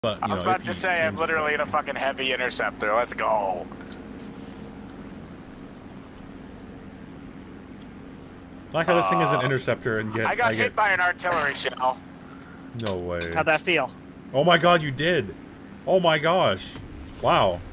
But, I was about to say, I'm literally in a fucking heavy interceptor. Let's go. I like how this thing is an interceptor and yet I got hit by an artillery shell. No way. How'd that feel? Oh my god, you did! Oh my gosh. Wow.